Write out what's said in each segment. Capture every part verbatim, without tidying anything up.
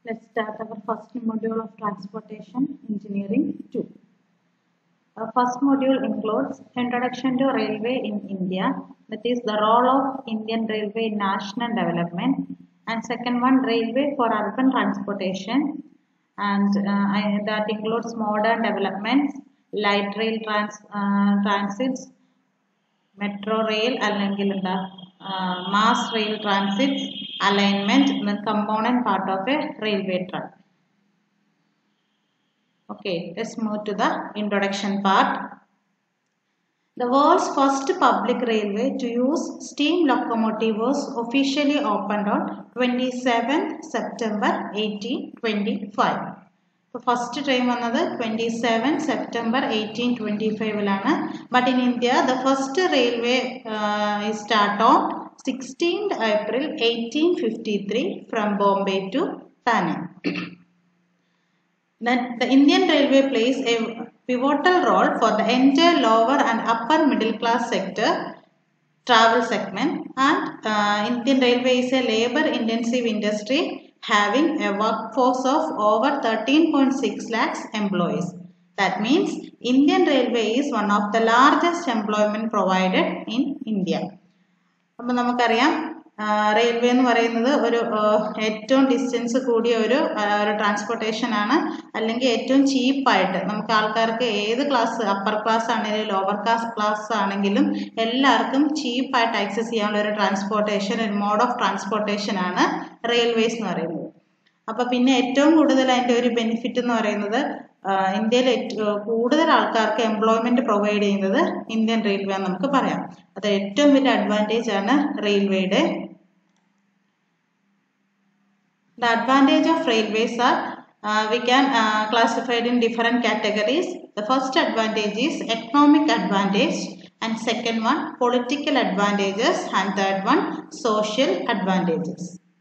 Let's start our first module of Transportation Engineering two. Our first module includes Introduction to Railway in India, that is the role of Indian Railway in national development, and second one, Railway for urban transportation, and uh, I, that includes modern developments, light rail trans, uh, transits, metro rail അല്ലെങ്കിൽ എന്താ mass rail transits, alignment, the component part of a railway track. Okay, let's move to the introduction part. The world's first public railway to use steam locomotive was officially opened on twenty-seventh September eighteen twenty-five. So first train വന്നത് twenty-seventh September eighteen twenty-five ലാണ്. But in India, the first railway uh, is start on sixteenth April eighteen fifty-three from Bombay to Thane. Then the Indian Railway plays a pivotal role for the entire lower and upper middle class sector travel segment, and uh, Indian Railway is a labor intensive industry having a workforce of over thirteen point six lakhs employees. That means Indian Railway is one of the largest employment provided in India. അപ്പോൾ നമുക്കറിയാം railway എന്ന് പറയുന്നത് ഒരു ഏറ്റവും distance കൂടിയ ഒരു ഒരു transportation ആണ്, അല്ലെങ്കിൽ ഏറ്റവും ചീപ്പായിട്ട് നമുക്ക് ആൾക്കാർക്ക് ഏത് ക്ലാസ്, അപ്പർ ക്ലാസ് ആണെങ്കിലും ലോവർ ക്ലാസ് ക്ലാസ് ആണെങ്കിലും എല്ലാവർക്കും ചീപ്പായിട്ട് ആക്സസ് ചെയ്യാനുള്ള ഒരു ട്രാൻസ്പോർട്ടേഷൻ, ഒരു മോഡ് ഓഫ് ട്രാൻസ്പോർട്ടേഷൻ ആണ് റെയിൽവേസ് എന്ന് പറയുന്നത്. അപ്പോൾ പിന്നെ ഏറ്റവും കൂടുതൽ അതിൻ്റെ ഒരു ബെനിഫിറ്റ് എന്ന് പറയുന്നത് ഇന്ത്യയിൽ കൂടുതൽ ആൾക്കാർക്ക് എംപ്ലോയ്മെന്റ് പ്രൊവൈഡ് ചെയ്യുന്നത് ഇന്ത്യൻ റെയിൽവേ എന്ന് നമുക്ക് പറയാം. അത് ഏറ്റവും വലിയ അഡ്വാൻറ്റേജ് ആണ് റെയിൽവേയുടെ. The advantage of railways are uh, we can uh, classified in different categories. The first advantage is economic advantage, and second one political advantages, and third one social advantages.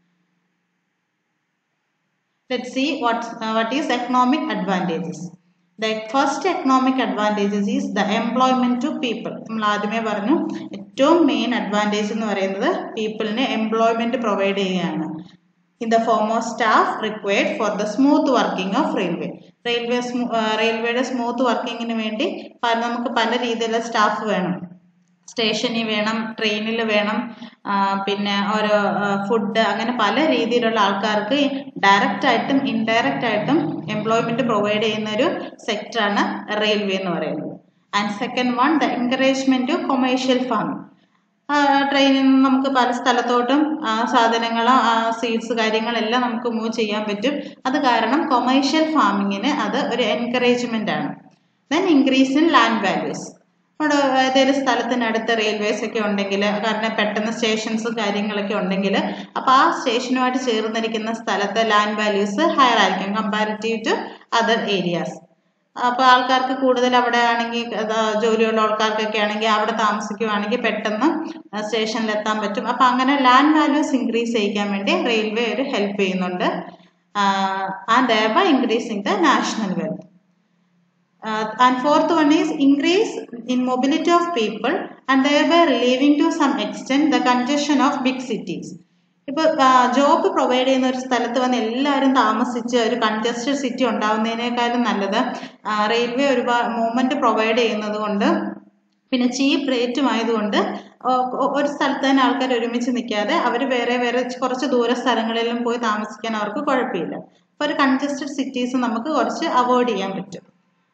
Let's see what uh, what is economic advantages. The first economic advantages is the employment to people. നമ്മൾ ആദ്യമേ പറഞ്ഞു ഏറ്റവും main advantage എന്ന് പറയുന്നത് പീപ്പിളിന് employment provide ചെയ്യുകയാണ്. In the form of staff required for the smooth working of railway. Railway റെയിൽവേയുടെ smooth വർക്കിങ്ങിന് വേണ്ടി നമുക്ക് പല രീതിയിലുള്ള സ്റ്റാഫ് വേണം. സ്റ്റേഷനിൽ വേണം, ട്രെയിനിൽ വേണം, പിന്നെ ഓരോ ഫുഡ്, അങ്ങനെ പല രീതിയിലുള്ള ആൾക്കാർക്ക് ഡയറക്റ്റ് ആയിട്ടും ഇൻഡയറക്റ്റ് ആയിട്ടും എംപ്ലോയ്മെന്റ് പ്രൊവൈഡ് ചെയ്യുന്ന ഒരു സെക്ടറാണ് റെയിൽവേ എന്ന് പറയുന്നത്. And second one, the encouragement to commercial farming. ട്രെയിനിൽ നിന്ന് നമുക്ക് പല സ്ഥലത്തോട്ടും സാധനങ്ങൾ, സീഡ്സ് കാര്യങ്ങളെല്ലാം നമുക്ക് മൂവ് ചെയ്യാൻ പറ്റും. അത് കാരണം കൊമേഴ്ഷ്യൽ ഫാമിങ്ങിന് അത് ഒരു എൻകറേജ്മെന്റ് ആണ്. Then increase in land values. അവിടെ ഏതെങ്കിലും സ്ഥലത്തിനടുത്ത് റെയിൽവേസ് ഒക്കെ ഉണ്ടെങ്കിൽ, കാരണം പെട്ടെന്ന് സ്റ്റേഷൻസും കാര്യങ്ങളൊക്കെ ഉണ്ടെങ്കിൽ, അപ്പോൾ ആ സ്റ്റേഷനുമായിട്ട് ചേർന്നിരിക്കുന്ന സ്ഥലത്ത് ലാൻഡ് വാല്യൂസ് ഹയർ ആയിരിക്കും കമ്പാരിറ്റീവ് ടു അതർ ഏരിയാസ്. അപ്പോൾ ആൾക്കാർക്ക് കൂടുതൽ അവിടെ ആണെങ്കിൽ, ജോലിയുള്ള ആൾക്കാർക്കൊക്കെ ആണെങ്കിൽ അവിടെ താമസിക്കുവാണെങ്കിൽ പെട്ടെന്ന് സ്റ്റേഷനിൽ എത്താൻ പറ്റും. അപ്പോൾ അങ്ങനെ ലാൻഡ് വാല്യൂസ് ഇൻക്രീസ് ചെയ്യിക്കാൻ വേണ്ടി റെയിൽവേ ഒരു ഹെൽപ്പ് ചെയ്യുന്നുണ്ട്. And thereby increasing the national wealth. Uh, and fourth one is increase in mobility of people and thereby relieving to some extent the congestion of big cities. ഇപ്പോൾ job provide ചെയ്യുന്ന ഒരു സ്ഥലത്ത് വന്ന് എല്ലാവരും താമസിച്ച് ഒരു കൺജസ്റ്റഡ് സിറ്റി ഉണ്ടാവുന്നതിനേക്കാളും നല്ലത് railway ഒരുപാട് മൂവ്മെന്റ് പ്രൊവൈഡ് ചെയ്യുന്നത് കൊണ്ട്, പിന്നെ ചീപ്പ് റേറ്റും ആയതുകൊണ്ട് ഒരു സ്ഥലത്ത് തന്നെ ആൾക്കാർ ഒരുമിച്ച് നിൽക്കാതെ അവർ വേറെ വേറെ കുറച്ച് ദൂര സ്ഥലങ്ങളിലും പോയി താമസിക്കാൻ അവർക്ക് കുഴപ്പമില്ല. അപ്പോൾ ഒരു കൺജസ്റ്റഡ് സിറ്റീസ് നമുക്ക് കുറച്ച് അവോയ്ഡ് ചെയ്യാൻ പറ്റും.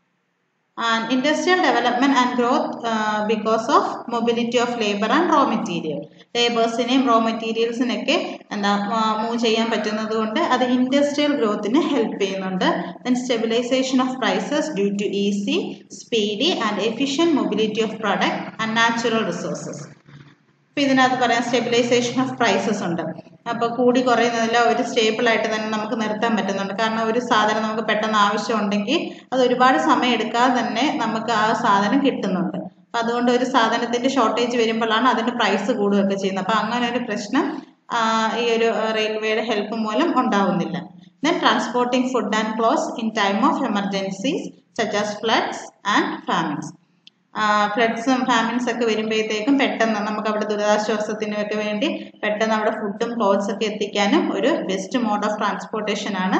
And industrial development and growth uh, because of mobility of labor and raw material. ലേബേഴ്സിനെയും റോ മെറ്റീരിയൽസിനൊക്കെ എന്താ മൂവ് ചെയ്യാൻ പറ്റുന്നത് കൊണ്ട് അത് ഇൻഡസ്ട്രിയൽ ഗ്രോത്തിന് ഹെൽപ്പ് ചെയ്യുന്നുണ്ട്. Then stabilisation of prices due to easy, speedy and efficient mobility of product and natural resources. അപ്പോൾ ഇതിനകത്ത് പറയാം സ്റ്റെബിലൈസേഷൻ ഓഫ് പ്രൈസസ് ഉണ്ട്. അപ്പോൾ കൂടി കുറയുന്നതിൽ ഒരു സ്റ്റേബിൾ ആയിട്ട് തന്നെ നമുക്ക് നിർത്താൻ പറ്റുന്നുണ്ട്. കാരണം ഒരു സാധനം നമുക്ക് പെട്ടെന്ന് ആവശ്യമുണ്ടെങ്കിൽ അത് ഒരുപാട് സമയം എടുക്കാതെ തന്നെ നമുക്ക് ആ സാധനം കിട്ടുന്നുണ്ട്. അപ്പം അതുകൊണ്ട് ഒരു സാധനത്തിൻ്റെ ഷോർട്ടേജ് വരുമ്പോഴാണ് അതിൻ്റെ പ്രൈസ് കൂടുകയൊക്കെ ചെയ്യുന്നത്. അപ്പം അങ്ങനെ ഒരു പ്രശ്നം ഈ ഒരു റെയിൽവേയുടെ ഹെൽപ്പ് മൂലം ഉണ്ടാവുന്നില്ല. Then transporting food and clothes in time of emergencies such as floods and famines. ഫ്ലഡ്സും ഫാമിൻസ് ഒക്കെ വരുമ്പോഴത്തേക്കും പെട്ടെന്ന് നമുക്ക് അവിടെ ദുരിതാശ്വാസത്തിനൊക്കെ വേണ്ടി പെട്ടെന്ന് അവിടെ ഫുഡും ക്ലോത്ത്സ് ഒക്കെ എത്തിക്കാനും ഒരു ബെസ്റ്റ് മോഡ് ഓഫ് ട്രാൻസ്പോർട്ടേഷൻ ആണ്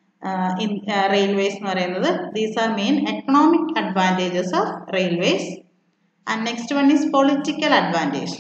ഇൻ റെയിൽവേസ് എന്ന് പറയുന്നത്. These are main economic advantages of railways. And next one is political advantage.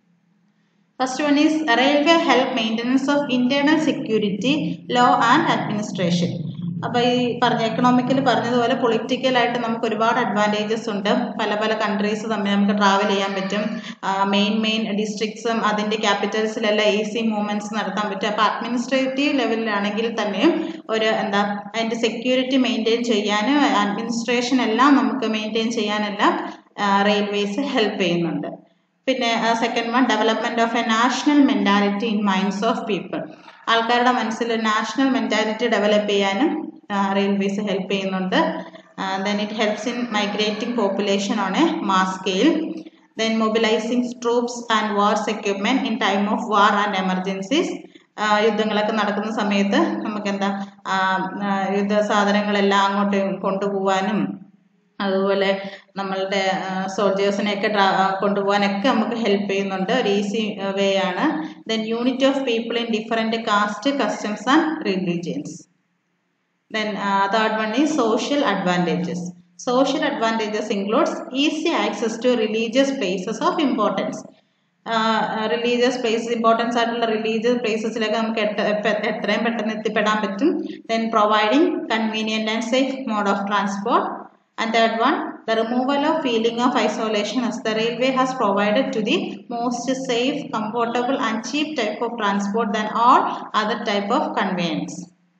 First one is railway help maintenance of internal security, law and administration. അപ്പോൾ ഈ പറഞ്ഞ economical പറഞ്ഞതുപോലെ പൊളിറ്റിക്കലായിട്ട് നമുക്ക് ഒരുപാട് advantages ഉണ്ട്. പല പല കൺട്രീസ് തമ്മിൽ നമുക്ക് ട്രാവൽ ചെയ്യാൻ പറ്റും. മെയിൻ മെയിൻ ഡിസ്ട്രിക്ട്സും അതിൻ്റെ ക്യാപിറ്റൽസിലെല്ലാം ഈസി മൂവ്മെൻറ്റ്സ് നടത്താൻ പറ്റും. അപ്പോൾ അഡ്മിനിസ്ട്രേറ്റീവ് ലെവലിലാണെങ്കിൽ തന്നെയും ഒരു എന്താ അതിൻ്റെ സെക്യൂരിറ്റി മെയിൻറ്റെയിൻ ചെയ്യാനും അഡ്മിനിസ്ട്രേഷൻ എല്ലാം നമുക്ക് മെയിൻറ്റെയിൻ ചെയ്യാനെല്ലാം റെയിൽവേസ് ഹെൽപ്പ് ചെയ്യുന്നുണ്ട്. പിന്നെ second one development of a national mentality in minds of people. ആൾക്കാരുടെ മനസ്സിൽ നാഷണൽ മെൻറ്റാലിറ്റി ഡെവലപ്പ് ചെയ്യാനും റെയിൽവേസ് ഹെൽപ്പ് ചെയ്യുന്നുണ്ട്. Then it helps in migrating population on a mass scale. Then mobilising troops and wars equipment in time of war and emergencies. യുദ്ധങ്ങളൊക്കെ നടക്കുന്ന സമയത്ത് നമുക്ക് എന്താ യുദ്ധ സാധനങ്ങളെല്ലാം അങ്ങോട്ട് കൊണ്ടുപോകാനും അതുപോലെ നമ്മളുടെ സോൾജേഴ്സിനെയൊക്കെ ട്രാ കൊണ്ടുപോകാനൊക്കെ നമുക്ക് ഹെൽപ്പ് ചെയ്യുന്നുണ്ട്. ഒരു ഈസി വേ ആണ്. Then unity of people in different caste, customs and religions. Then third one is social advantages. Social advantages includes easy access to religious places of importance. Religious places importance ആയിട്ടുള്ള religious പ്ലേസസിലൊക്കെ നമുക്ക് എത്രയും പെട്ടെന്ന് എത്തിപ്പെടാൻ പറ്റും. Then providing convenient and safe mode of transport. And third one, the removal of feeling of isolation, as the railway has provided to the most safe, comfortable and cheap type of transport than all other type of conveyance.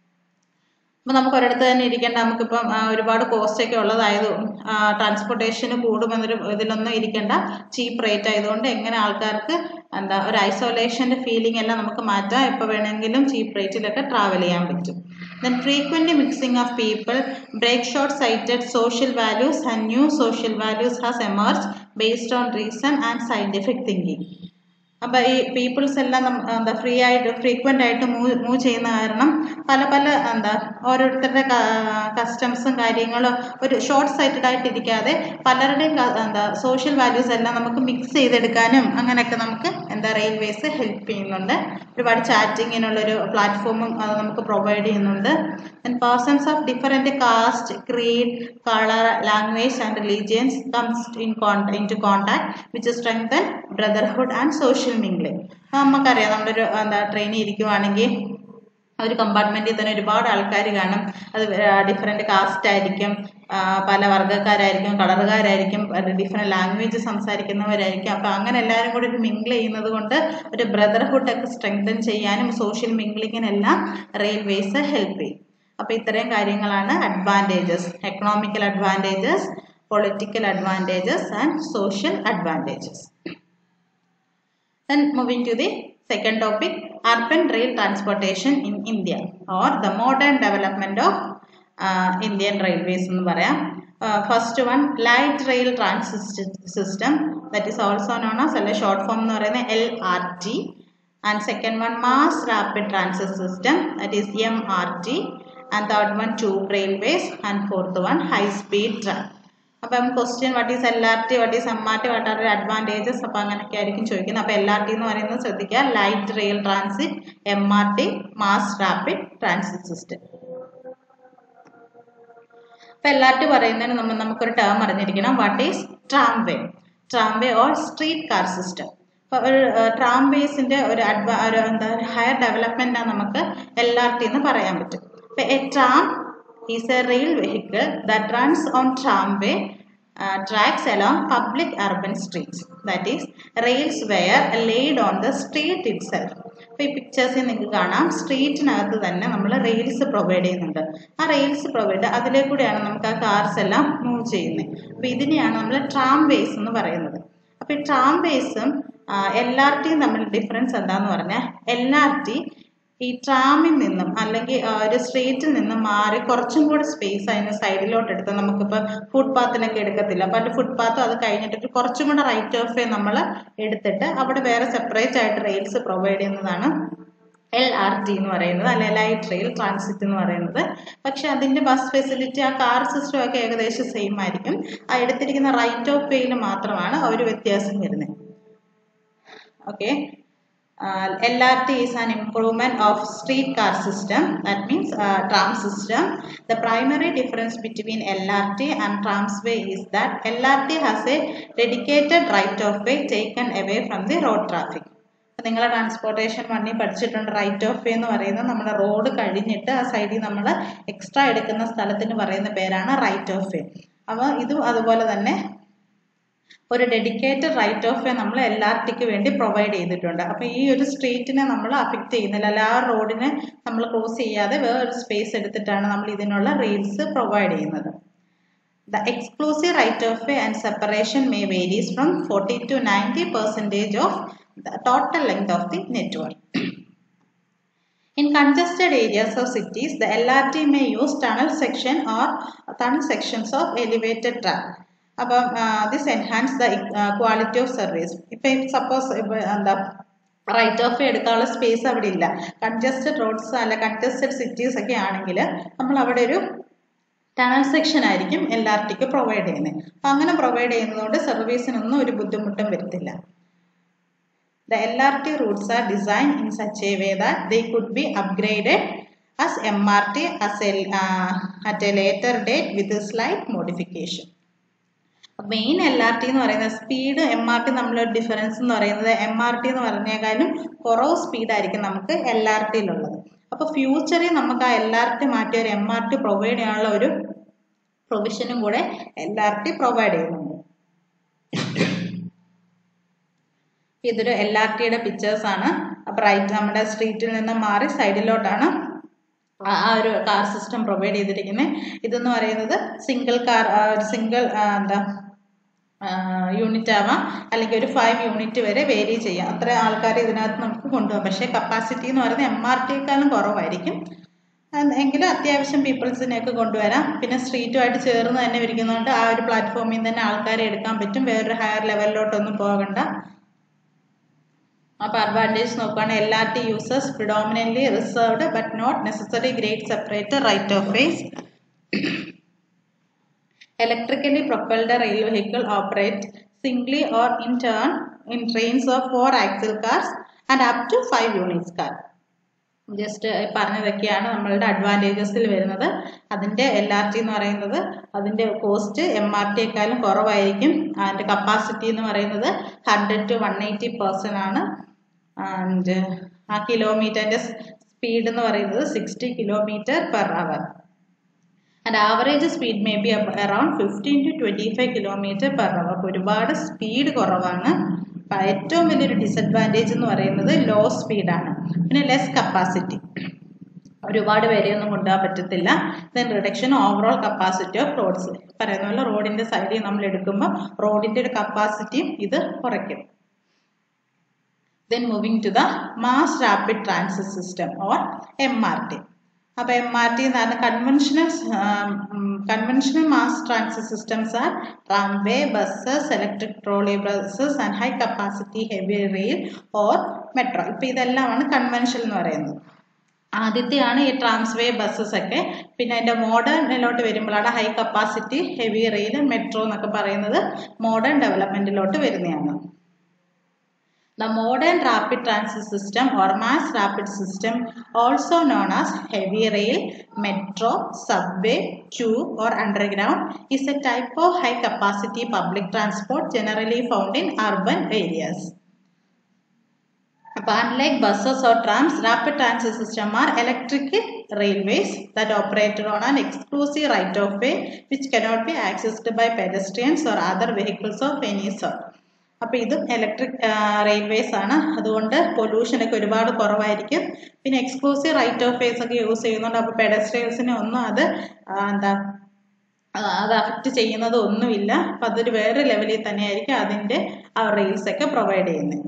അപ്പോൾ നമുക്ക് ഒരിടത്ത് തന്നെ ഇരിക്കേണ്ട, നമുക്കിപ്പം ഒരുപാട് cost ഒക്കെ ഉള്ളതായത് ട്രാൻസ്പോർട്ടേഷന് കൂടുമെന്നൊരു ഇതിലൊന്നും ഇരിക്കേണ്ട, ചീപ്പ് റേറ്റ് ആയതുകൊണ്ട് എങ്ങനെ ആൾക്കാർക്ക് എന്താ ഒരു ഐസൊലേഷൻ്റെ ഫീലിംഗ് എല്ലാം നമുക്ക് മാറ്റാം. എപ്പോൾ വേണമെങ്കിലും ചീപ്പ് റേറ്റിലൊക്കെ ട്രാവൽ ചെയ്യാൻ പറ്റും. Then frequent mixing of people, break short-sighted social values and new social values has emerged based on reason and scientific thinking. അപ്പോൾ ഈ പീപ്പിൾസ് എല്ലാം എന്താ ഫ്രീ ആയിട്ട് ഫ്രീക്വൻ്റ് ആയിട്ട് മൂവ് മൂവ് ചെയ്യുന്ന കാരണം പല പല എന്താ ഓരോരുത്തരുടെ കസ്റ്റംസും കാര്യങ്ങളും ഒരു ഷോർട്ട് സൈറ്റഡ് ആയിട്ട് ഇരിക്കാതെ പലരുടെയും എന്താ സോഷ്യൽ വാല്യൂസ് എല്ലാം നമുക്ക് മിക്സ് ചെയ്തെടുക്കാനും അങ്ങനെയൊക്കെ നമുക്ക് എന്താ റെയിൽവേസ് ഹെൽപ്പ് ചെയ്യുന്നുണ്ട്. ഒരുപാട് ചാറ്റിങ്ങിനുള്ളൊരു പ്ലാറ്റ്ഫോമും അത് നമുക്ക് പ്രൊവൈഡ് ചെയ്യുന്നുണ്ട്. And persons of different caste, creed, colour, language and religions comes in contact in to contact which strengthen brotherhood and social mingling. നമുക്കറിയാം, നമ്മളൊരു എന്താ ട്രെയിനിൽ ഇരിക്കുവാണെങ്കിൽ ഒരു കമ്പാർട്ട്മെൻറ്റിൽ തന്നെ ഒരുപാട് ആൾക്കാർ കാണും. അത് ഡിഫറെൻറ്റ് കാസ്റ്റ് ആയിരിക്കും, പല വർഗ്ഗക്കാരായിരിക്കും, കളറുകാരായിരിക്കും, ഡിഫറെൻറ്റ് ലാംഗ്വേജ് സംസാരിക്കുന്നവരായിരിക്കും. അപ്പോൾ അങ്ങനെ എല്ലാവരും കൂടി ഒരു മിംഗിൾ ചെയ്യുന്നത് കൊണ്ട് ഒരു ബ്രദർഹുഡൊക്കെ സ്ട്രെങ്തൻ ചെയ്യാനും സോഷ്യൽ മിംഗ്ലിങ്ങിനെല്ലാം റെയിൽവേസ് ഹെൽപ്പ് ചെയ്യും. അപ്പോൾ ഇത്രയും കാര്യങ്ങളാണ് advantages, economical advantages, political advantages and social advantages. Then moving to the second topic, urban rail transportation in India or the modern development of uh, Indian railways എന്ന് പറയാം. First one light rail transit system, that is also known as അല്ലെ short form എന്ന് പറയുന്നത് L R T. And second one mass rapid transit system, that is M R T. And third one tube railways. And fourth one high speed train. അപ്പം question what is L R T, what is M R T, what are advantages, അപ്പോൾ അങ്ങനെയൊക്കെ ആയിരിക്കും ചോദിക്കുന്നത്. അപ്പോൾ L R T എന്ന് പറയുന്നത് ശ്രദ്ധിക്കുക, light rail transit, M R T mass rapid transit system. അപ്പോൾ എൽ ആർ ടി പറയുന്നതിന് നമ്മൾ നമുക്കൊരു ടേം അറിഞ്ഞിരിക്കണം, what is tramway. Tramway or street car system. അപ്പോൾ ഒരു ട്രാംവേസിൻ്റെ ഒരു അഡ്വാ ഒരു എന്താ ഹയർ ഡെവലപ്മെൻറ്റാണ് നമുക്ക് എൽ ആർ ടി എന്ന് പറയാൻ പറ്റും. അപ്പോൾ a tram is a rail vehicle that runs on tramway uh, tracks along public urban streets. That is, rails were laid on the street itself. അപ്പോൾ ഈ പിക്ചേഴ്സിൽ നിങ്ങൾക്ക് കാണാം, സ്ട്രീറ്റിനകത്ത് തന്നെ നമ്മൾ റെയിൽസ് പ്രൊവൈഡ് ചെയ്യുന്നുണ്ട്. ആ റെയിൽസ് പ്രൊവൈഡ് അതിലേക്കൂടെയാണ് നമുക്ക് ആ കാർസ് എല്ലാം മൂവ് ചെയ്യുന്നത്. അപ്പോൾ ഇതിനെയാണ് നമ്മൾ ട്രാംവേസ് എന്ന് പറയുന്നത്. അപ്പോൾ ഈ ട്രാംവേസും എൽ ആർ ടിയും തമ്മിൽ ഡിഫറൻസ് എന്താണെന്ന് പറഞ്ഞാൽ, എൽ ആർ ടി ഈ ട്രാമിൽ നിന്നും അല്ലെങ്കിൽ ഒരു സ്ട്രീറ്റിൽ നിന്നും മാറി കുറച്ചും കൂടെ സ്പേസ് അതിന് സൈഡിലോട്ട് എടുത്ത് നമുക്കിപ്പോൾ ഫുട്പാത്തിനൊക്കെ എടുക്കത്തില്ല, അപ്പോൾ അതിൻ്റെ ഫുട്പാത്തും അത് കഴിഞ്ഞിട്ട് കുറച്ചും കൂടെ റൈറ്റ് ഓഫ് വേ നമ്മൾ എടുത്തിട്ട് അവിടെ വേറെ സെപ്പറേറ്റ് ആയിട്ട് റെയിൽസ് പ്രൊവൈഡ് ചെയ്യുന്നതാണ് എൽ ആർ ടി എന്ന് പറയുന്നത്, അല്ലെ ലൈറ്റ് റെയിൽ ട്രാൻസിറ്റ് എന്ന് പറയുന്നത്. പക്ഷെ അതിൻ്റെ ബസ് ഫെസിലിറ്റി ആ കാർ സിസ്റ്റം ഒക്കെ ഏകദേശം സെയിം ആയിരിക്കും. ആ എടുത്തിരിക്കുന്ന റൈറ്റ് ഓഫ് വേയിൽ മാത്രമാണ് ആ ഒരു വ്യത്യാസം വരുന്നത്. Okay, L R T is an improvement of streetcar system, that means uh, tram system. The primary difference between L R T and tramway is that L R T has a dedicated right of way taken away from the road traffic. നിങ്ങൾ transportation വണ്ടി പഠിച്ചിട്ടുണ്ട്, right of വേ എന്ന് പറയുന്നത് നമ്മുടെ road കഴിഞ്ഞിട്ട് ആ സൈഡിൽ നമ്മൾ എക്സ്ട്രാ എടുക്കുന്ന സ്ഥലത്തിന് പറയുന്ന പേരാണ് റൈറ്റ് ഓഫ് വേ. അപ്പോൾ ഇതും അതുപോലെ തന്നെ ഒരു ഡെഡിക്കേറ്റഡ് റൈറ്റ് ഓഫ് വേ നമ്മൾ എൽ ആർ ടിക്ക് വേണ്ടി പ്രൊവൈഡ് ചെയ്തിട്ടുണ്ട്. അപ്പോൾ ഈ ഒരു സ്ട്രീറ്റിനെ നമ്മൾ അഫക്റ്റ് ചെയ്യുന്നില്ല, അല്ല ആ റോഡിനെ നമ്മൾ ക്രോസ് ചെയ്യാതെ വേറൊരു സ്പേസ് എടുത്തിട്ടാണ് നമ്മൾ ഇതിനുള്ള റെയിൽസ് പ്രൊവൈഡ് ചെയ്യുന്നത്. The exclusive right of way and separation may varies from forty to ninety percentage of the total length of the network. In congested areas of cities, the L R T may use tunnel section or tunnel sections of elevated track. അപ്പം this enhance the quality of service. ഇപ്പം suppose എന്താ right of way എടുക്കാനുള്ള space അവിടെ ഇല്ല, congested roads അല്ല congested cities ഒക്കെ ആണെങ്കിൽ നമ്മൾ അവിടെ ഒരു ടണൽ സെക്ഷൻ ആയിരിക്കും എൽ ആർ ടിക്ക് പ്രൊവൈഡ് ചെയ്യുന്നത്. അപ്പം അങ്ങനെ പ്രൊവൈഡ് ചെയ്യുന്നതുകൊണ്ട് സർവീസിനൊന്നും ഒരു ബുദ്ധിമുട്ടും വരത്തില്ല. The L R T routes are designed in such a way that they could be upgraded as M R T as a, uh, at a later date with a slight modification. Main L R T എന്ന് പറയുന്നത് speed M R T നമ്മളൊരു difference എന്ന് പറയുന്നത് M R T എന്ന് പറഞ്ഞേക്കാളും കുറവ് സ്പീഡായിരിക്കും നമുക്ക് L R ടിയിലുള്ളത്. അപ്പോൾ ഫ്യൂച്ചറിൽ നമുക്ക് ആ എൽ ആർ ടി മാറ്റി ഒരു എം ആർ ടി പ്രൊവൈഡ് ചെയ്യാനുള്ള ഒരു പ്രൊവിഷനും കൂടെ എൽ ആർ ടി പ്രൊവൈഡ് ചെയ്യുന്നുണ്ട്. ഇതൊരു എൽ ആർ ടിയുടെ പിക്ചേഴ്സ് ആണ്. അപ്പോൾ റൈറ്റ് നമ്മുടെ സ്ട്രീറ്റിൽ നിന്ന് മാറി സൈഡിലോട്ടാണ് ആ ഒരു കാർ സിസ്റ്റം പ്രൊവൈഡ് ചെയ്തിരിക്കുന്നത്. ഇതെന്ന് പറയുന്നത് സിംഗിൾ കാർ സിംഗിൾ എന്താ യൂണിറ്റ് ആവാം, അല്ലെങ്കിൽ ഒരു ഫൈവ് യൂണിറ്റ് വരെ വേരി ചെയ്യാം. അത്ര ആൾക്കാർ ഇതിനകത്ത് നമുക്ക് കൊണ്ടുപോകാം. പക്ഷേ കപ്പാസിറ്റി എന്ന് പറയുന്നത് എം ആർ ടിയേക്കാളും കുറവായിരിക്കും. എങ്കിലും അത്യാവശ്യം പീപ്പിൾസിനെയൊക്കെ കൊണ്ടുവരാം. പിന്നെ സ്ട്രീറ്റുമായിട്ട് ചേർന്ന് തന്നെ ഇരിക്കുന്നതുകൊണ്ട് ആ ഒരു പ്ലാറ്റ്ഫോമിൽ തന്നെ ആൾക്കാരെ എടുക്കാൻ പറ്റും, വേറൊരു ഹയർ ലെവലിലോട്ടൊന്നും പോകണ്ട. അപ്പോൾ അഡ്വാൻറ്റേജ് നോക്കുകയാണെങ്കിൽ L R T users predominantly reserved but not necessary grade separate right of ways. Electrically propelled rail vehicle operate singly or in turn in trains of four axle cars and up to five units car. Just പറഞ്ഞതൊക്കെയാണ് നമ്മളുടെ അഡ്വാൻറ്റേജസിൽ വരുന്നത്. അതിൻ്റെ L R T എന്ന് പറയുന്നത് അതിൻ്റെ cost M R ടിയേക്കാളും കുറവായിരിക്കും. അതിൻ്റെ കപ്പാസിറ്റി എന്ന് പറയുന്നത് hundred to one eighty person ആണ്. ആൻഡ് ആ കിലോമീറ്ററിൻ്റെ സ്പീഡ് എന്ന് പറയുന്നത് sixty kilometre per hour. And average speed may be around fifteen to twenty five kilometre per hour. അപ്പോൾ ഒരുപാട് സ്പീഡ് കുറവാണ്. അപ്പം ഏറ്റവും വലിയൊരു ഡിസഡ്വാൻറ്റേജ് എന്ന് പറയുന്നത് ലോ സ്പീഡാണ്. പിന്നെ ലെസ് കപ്പാസിറ്റി, ഒരുപാട് പേരെയൊന്നും കൊണ്ടുപോകാൻ പറ്റത്തില്ല. Then reduction overall capacity of roads. പറയുന്ന പോലെ റോഡിൻ്റെ സൈഡിൽ നമ്മൾ എടുക്കുമ്പോൾ റോഡിൻ്റെ ഒരു കപ്പാസിറ്റിയും ഇത് കുറയ്ക്കും. Then moving to the mass rapid transit system or M R T. അപ്പോൾ എം ആർ ടി എന്ന് പറഞ്ഞാൽ conventional conventional mass transit systems are tramway, buses, electric trolley buses and high capacity heavy rail or metro. ഇപ്പോൾ ഇതെല്ലാമാണ് conventional എന്ന് പറയുന്നത്. ആദ്യത്തെയാണ് ഈ ട്രാംസ്വേ buses ഒക്കെ. പിന്നെ അതിൻ്റെ മോഡേണിലോട്ട് വരുമ്പോഴാണ് high capacity heavy rail metro എന്നൊക്കെ പറയുന്നത് മോഡേൺ ഡെവലപ്മെൻറ്റിലോട്ട് വരുന്നതാണ്. The modern rapid transit system or mass rapid system, also known as heavy rail, metro, subway, tube or underground, is a type of high capacity public transport generally found in urban areas. But unlike buses or trams, rapid transit system are electric railways that operate on an exclusive right of way which cannot be accessed by pedestrians or other vehicles of any sort. അപ്പോൾ ഇതും electric railways ആണ്. അതുകൊണ്ട് പൊല്യൂഷനൊക്കെ ഒരുപാട് കുറവായിരിക്കും. പിന്നെ exclusive right of ways ഒക്കെ use ചെയ്യുന്നുണ്ട്. അപ്പോൾ പെഡസ്ട്രിയൻസിനെ ഒന്നും അത് എന്താ അത് അഫക്റ്റ് ചെയ്യുന്നത് ഒന്നുമില്ല. അപ്പം അതൊരു വേറെ ലെവലിൽ തന്നെയായിരിക്കും അതിൻ്റെ ആ റെയിൽസ് ഒക്കെ പ്രൊവൈഡ് ചെയ്യുന്നത്.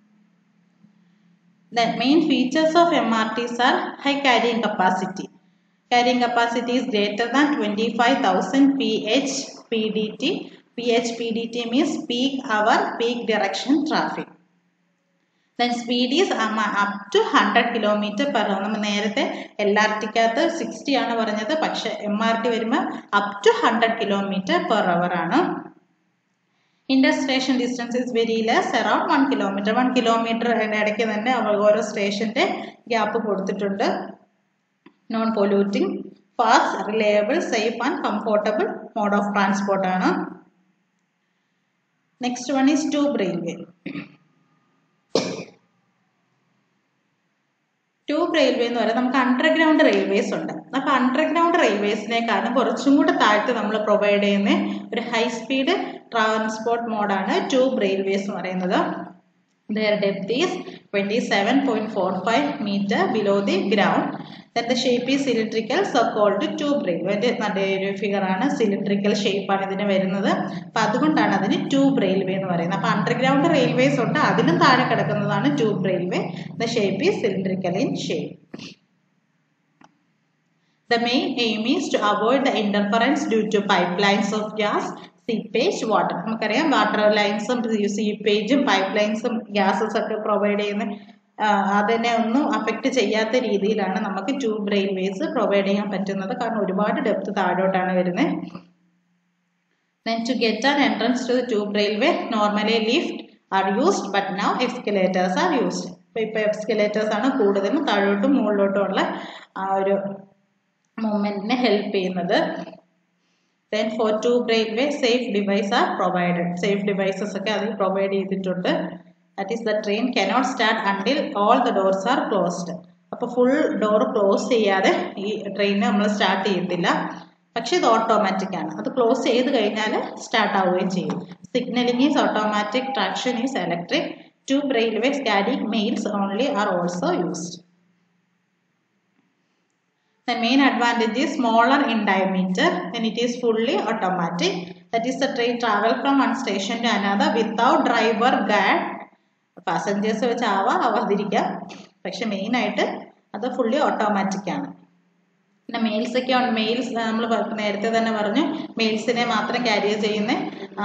The main features of M R Ts are high carrying capacity. Carrying capacity is greater than twenty-five thousand P H P D T. P H P D T means peak hour, peak direction traffic. Then speed is um, up to one hundred kilometer per hour. നമ്മൾ നേരത്തെ L R T ക്കകത്ത് sixty ആണ് പറഞ്ഞത്, പക്ഷെ M R T വരുമ്പോൾ up to one hundred kilometer per hour ആണ്. Interstation distance is very less, around one kilometer. one kilometer ഇടയ്ക്ക് തന്നെ ഓരോ സ്റ്റേഷന്റെ ഗ്യാപ്പ് കൊടുത്തിട്ടുണ്ട്. Non polluting, fast, reliable, safe and comfortable mode of transport ആണ്. Next one is tube railway. Tube railway എന്ന് പറയുന്നത് നമുക്ക് അണ്ടർഗ്രൗണ്ട് റെയിൽവേസ് ഉണ്ട്. അപ്പോൾ അണ്ടർഗ്രൗണ്ട് റെയിൽവേസിനേക്കാളും കുറച്ചും കൂടെ താഴ്ത്ത് നമ്മൾ പ്രൊവൈഡ് ചെയ്യുന്ന ഒരു ഹൈ സ്പീഡ് ട്രാൻസ്പോർട്ട് മോഡാണ് ട്യൂബ് റെയിൽവേസ് എന്ന് പറയുന്നത്. Their depth is twenty-seven point four five meter below the ground. Then the shape is cylindrical, so called tube railway. അതിൻ്റെ ഒരു ഫിഗർ ആണ്, സിലിണ്ട്രിക്കൽ ഷേപ്പാണ് ഇതിന് വരുന്നത്. അപ്പം അതുകൊണ്ടാണ് അതിന് ട്യൂബ് റെയിൽവേ എന്ന് പറയുന്നത്. അപ്പം അണ്ടർഗ്രൗണ്ട് റെയിൽവേസ് ഉണ്ട്, അതിനും താഴെ കിടക്കുന്നതാണ് tube railway. The shape is cylindrical in shape. The main aim is to avoid the interference due to pipelines of gas, seepage, water. നമുക്കറിയാം വാട്ടർ ലൈൻസും സീപ്പേജും പൈപ്പ് ലൈൻസും ഗ്യാസസ് ഒക്കെ പ്രൊവൈഡ് ചെയ്യുന്ന അതിനെ ഒന്നും അഫക്റ്റ് ചെയ്യാത്ത രീതിയിലാണ് നമുക്ക് ട്യൂബ് റെയിൽവേസ് പ്രൊവൈഡ് ചെയ്യാൻ പറ്റുന്നത്. കാരണം ഒരുപാട് ഡെപ്ത് താഴോട്ടാണ് വരുന്നത്. Then to get an entrance to the tube railway, normally lift are used, but now escalators are used. ഇപ്പോൾ എസ്കലേറ്റേഴ്സ് ആണ് കൂടുതലും താഴോട്ടും മുകളിലോട്ടും ഉള്ള ആ ഒരു മൂവ്മെന്റിനെ ഹെൽപ്പ് ചെയ്യുന്നത്. Then for tube railway, safe devices are provided. Safe devices ഒക്കെ അതിൽ പ്രൊവൈഡ് ചെയ്തിട്ടുണ്ട്. That is, the train cannot start until all the doors are closed. അപ്പോൾ ഫുൾ ഡോർ ക്ലോസ് ചെയ്യാതെ ഈ ട്രെയിൻ നമ്മൾ സ്റ്റാർട്ട് ചെയ്യത്തില്ല. പക്ഷെ ഇത് ഓട്ടോമാറ്റിക് ആണ്. അത് ക്ലോസ് ചെയ്ത് കഴിഞ്ഞാൽ സ്റ്റാർട്ട് ആവുകയും ചെയ്യും. Signalling is automatic, traction is electric. Tube railways carrying mails only are also used. The main advantage is smaller in diameter, and it is fully automatic. That is, the train travel from one station to another without driver guide. Passengers വെച്ച് ആവാം ആവാതിരിക്കാം, പക്ഷെ main ആയിട്ട് അത് fully automatic ആണ്. പിന്നെ males ഒക്കെ ഉണ്ട്. Males നമ്മൾ നേരത്തെ തന്നെ പറഞ്ഞു, മെയിൽസിനെ മാത്രം ക്യാരി ചെയ്യുന്ന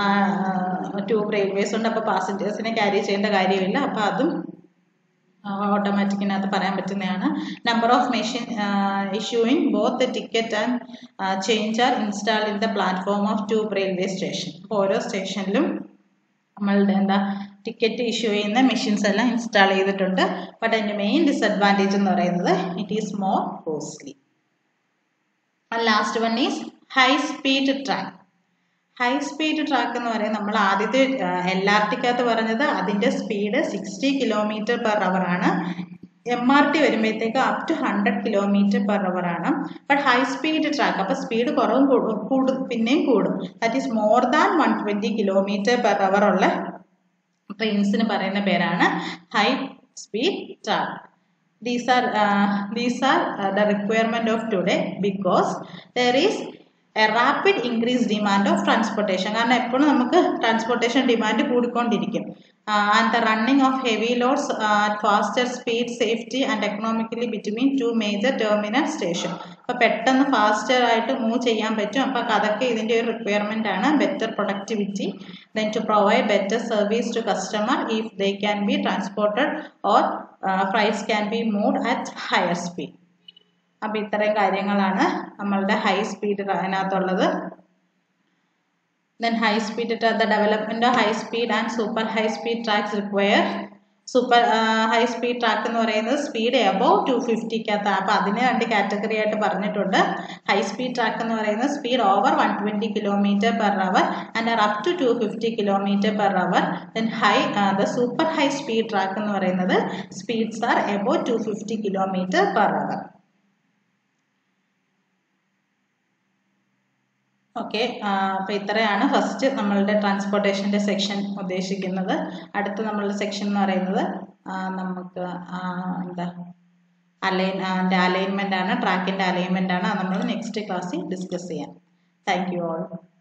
ട്യൂബ് റെയിൽവേസ് ഉണ്ട്. അപ്പോൾ പാസഞ്ചേഴ്സിനെ ക്യാരി ചെയ്യേണ്ട കാര്യമില്ല. അപ്പോൾ അതും ഓട്ടോമാറ്റിക്കിനകത്ത് പറയാൻ പറ്റുന്നതാണ്. Number of machine issuing both the ticket and change are install in the platform of tube railway station. അപ്പോൾ ഓരോ സ്റ്റേഷനിലും നമ്മളുടെ എന്താ ടിക്കറ്റ് ഇഷ്യൂ ചെയ്യുന്ന മെഷീൻസ് എല്ലാം ഇൻസ്റ്റാൾ ചെയ്തിട്ടുണ്ട്. ബട്ട് അതിൻ്റെ മെയിൻ ഡിസഡ്വാൻറ്റേജ് എന്ന് പറയുന്നത് it is more costly. Last one is high speed track. High speed track എന്ന് പറയുന്നത് നമ്മൾ ആദ്യത്തെ എൽ ആർ ടിക്കകത്ത് പറഞ്ഞത് അതിൻ്റെ speed sixty kilometre per hour ആണ്. എം ആർ ടി വരുമ്പോഴത്തേക്ക് up to hundred kilometre per hour ആണ്. ബട്ട് ഹൈ സ്പീഡ് ട്രാക്ക് അപ്പോൾ സ്പീഡ് കുറവും കൂടും പിന്നെയും കൂടും. That is more than one twenty kilometre per hour ഉള്ള ട്രെയിൻസിന് പറയുന്ന പേരാണ് high speed track. These are uh, these are uh, the requirement of today because there is a rapid increased demand of transportation. കാരണം എപ്പോഴും നമുക്ക് transportation demand കൂടിക്കൊണ്ടിരിക്കും. And the running of heavy loads at faster speed, safety and economically between two major terminal station. അപ്പോൾ പെട്ടെന്ന് faster ആയിട്ട് move ചെയ്യാൻ പറ്റും. അപ്പോൾ അതൊക്കെ ഇതിൻ്റെ ഒരു റിക്വയർമെൻ്റ് ആണ്. Better productivity, then to provide better service to customer if they can be transported or uh, freights can be moved at higher speed. അപ്പോൾ ഇത്രയും കാര്യങ്ങളാണ് നമ്മളുടെ ഹൈ സ്പീഡ് അതിനകത്തുള്ളത്. Then high speed, the development of high speed and super high speed tracks require super uh, high speed track എന്ന് പറയുന്നത് speed above to ഫിഫ്റ്റിക്കകത്ത്. അപ്പോൾ അതിനെ രണ്ട് കാറ്റഗറി ആയിട്ട് പറഞ്ഞിട്ടുണ്ട്. ഹൈ സ്പീഡ് ട്രാക്ക് എന്ന് പറയുന്നത് speed over one twenty kilometre per hour and are up to two fifty kilometre per hour. Then high the super high speed track എന്ന് പറയുന്നത് speeds are above two fifty kilometre per hour. Okay, അപ്പോൾ ഇത്രയാണ് first നമ്മളുടെ ട്രാൻസ്പോർട്ടേഷൻ്റെ section ഉദ്ദേശിക്കുന്നത്. അടുത്ത നമ്മളുടെ section എന്ന് പറയുന്നത് നമുക്ക് എന്താ അലൈൻ അലൈൻമെൻ്റ് ആണ്, ട്രാക്കിൻ്റെ അലൈൻമെൻ്റ് ആണ്. അത് നമ്മൾ നെക്സ്റ്റ് ക്ലാസ്സിൽ ഡിസ്കസ് ചെയ്യാം. Thank you all.